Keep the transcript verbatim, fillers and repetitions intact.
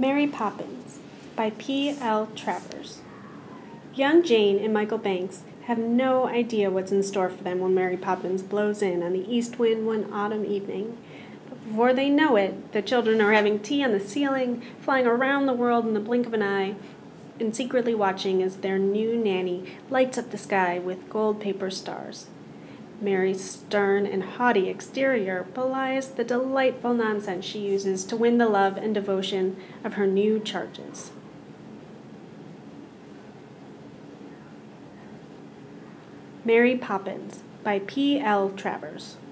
Mary Poppins by P L Travers. Young Jane and Michael Banks have no idea what's in store for them when Mary Poppins blows in on the east wind one autumn evening. But before they know it, the children are having tea on the ceiling, flying around the world in the blink of an eye, and secretly watching as their new nanny lights up the sky with gold paper stars. Mary's stern and haughty exterior belies the delightful nonsense she uses to win the love and devotion of her new charges. Mary Poppins by P L Travers.